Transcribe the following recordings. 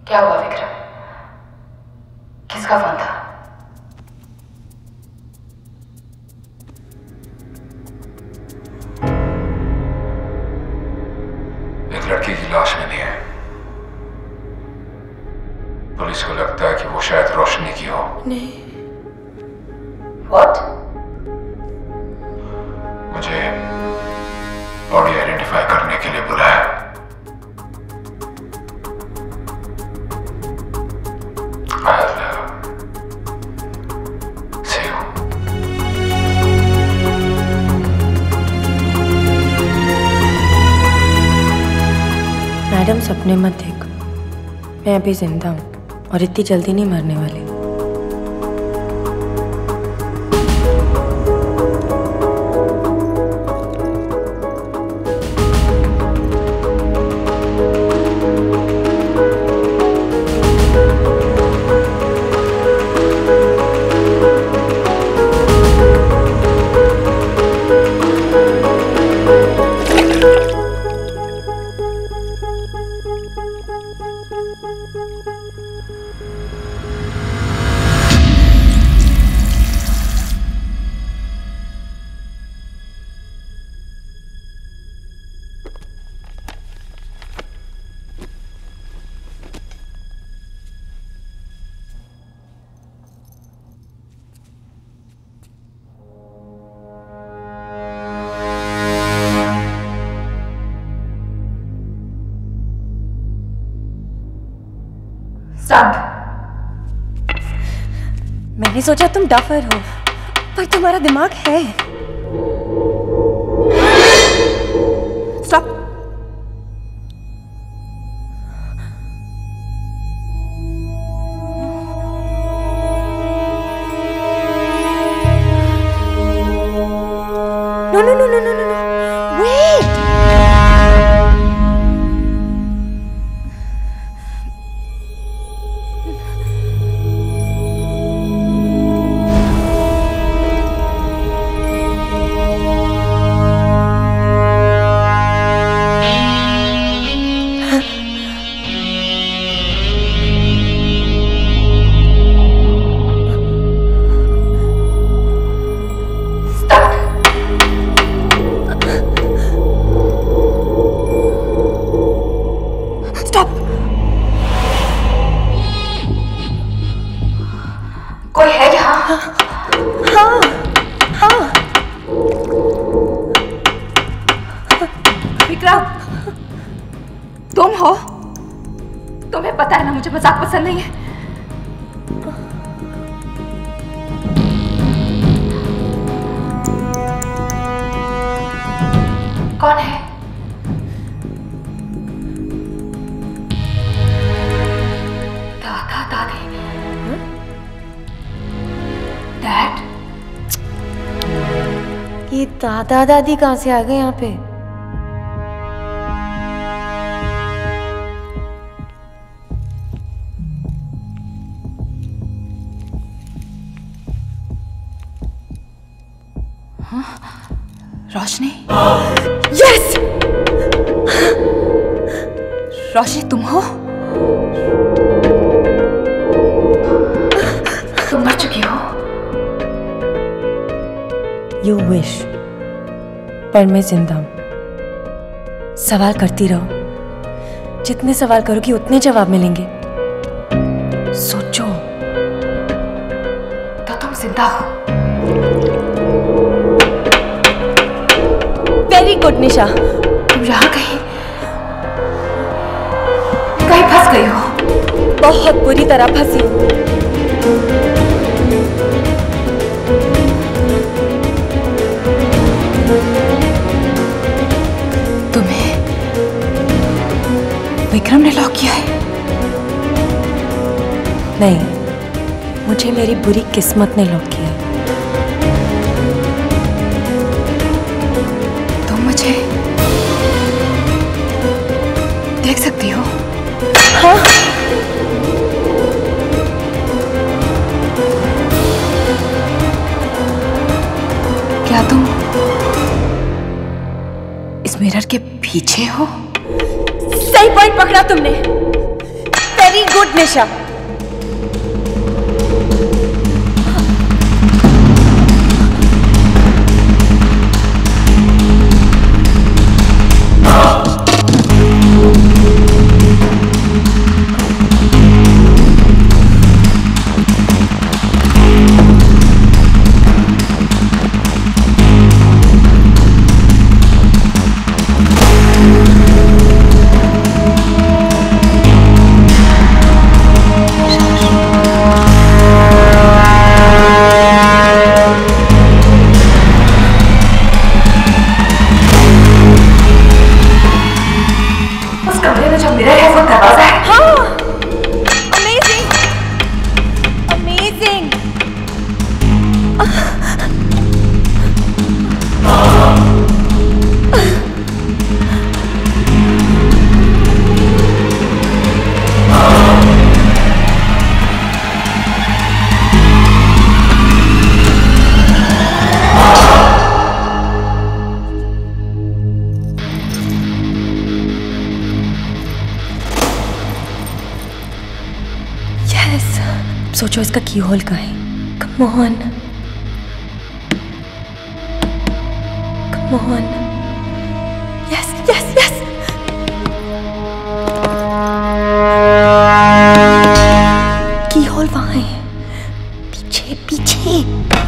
क्या हुआ विक्रम? किसका फोन था? एक लड़की की लाश मिली है। पुलिस को लगता है कि वो शायद रोशनी की हो। नहीं। What? मुझे बॉडी आइडेंटिफाई करने के लिए बुलाया। मैडम सपने मत देखो, मैं अभी जिंदा हूँ और इतनी जल्दी नहीं मरने वाली। मैंने सोचा तुम डफर हो, पर तुम्हारा दिमाग है। Stop. No no no no no no, wait. कोई है यहाँ? हाँ, हाँ। विक्रम, तुम हो? तुम्हें पता है ना मुझे मजाक पसंद नहीं है। कौन है? दादा दादी? डैड? ये दादा दादी कहाँ से आ गए यहाँ पे? हाँ? रोशनी? यस! रोशनी तुम हो? तुम मर चुकी हो? You wish, पर मैं जिंदा हूं। सवाल करती रहो, जितने सवाल करोगी उतने जवाब मिलेंगे। सोचो। तो तुम जिंदा हो? Very good Nisha. तुम यहाँ कहीं फंस गई हो? बहुत बुरी तरह फंसी हूँ। तुम्हें विक्रम ने लॉक किया है? नहीं, मुझे मेरी बुरी किस्मत ने लॉक किया है। तुम मुझे देख सकती हो? हाँ? क्या तुम इस मिरर के पीछे हो? सही पॉइंट पकड़ा तुमने। Very good Nisha. सोचो इसका की होल कहाँ है? Come on. Come on. Yes, yes, yes. Key hole वहाँ है, पीछे पीछे।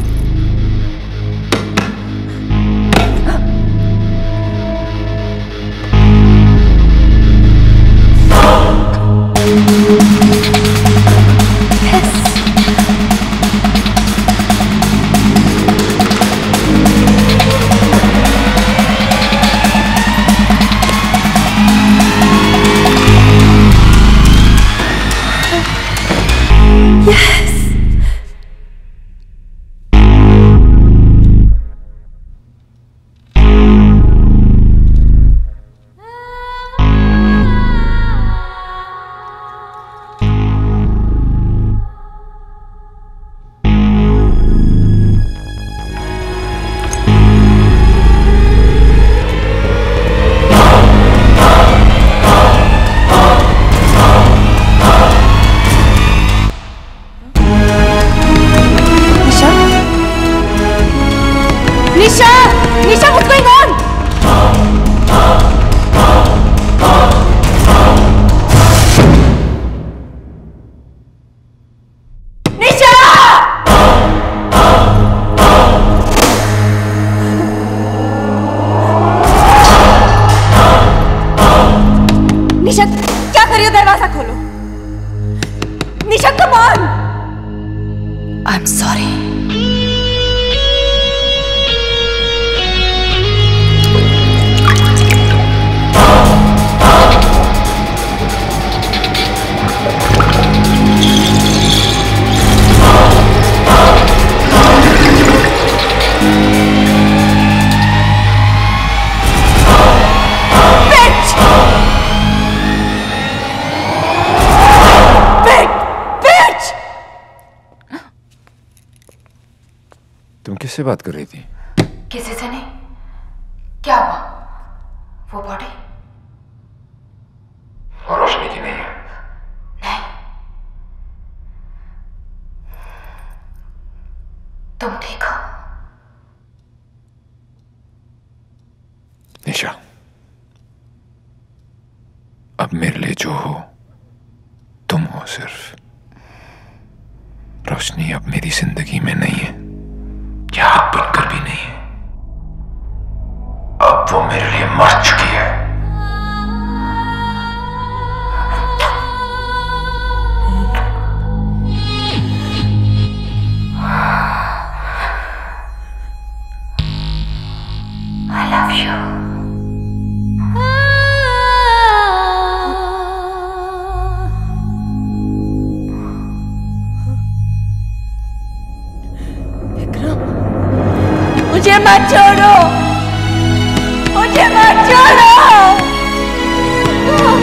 निशा, what's going on? निशा! निशा, क्या कर रही हो? दरवाजा खोलो। निशा, come on! I'm sorry. तुम किससे बात कर रही थी? किसी से नहीं। क्या हुआ? वो बॉडी और रोशनी की नहीं है? नहीं। तुम ठीक हो? निशा, अब मेरे लिए जो हो तुम हो सिर्फ। रोशनी अब मेरी जिंदगी में नहीं है, याद बनकर भी नहीं है। अब वो मेरे लिए मर चुकी है। I love you. मुझे मत छोड़ो, मुझे मत छोड़ो।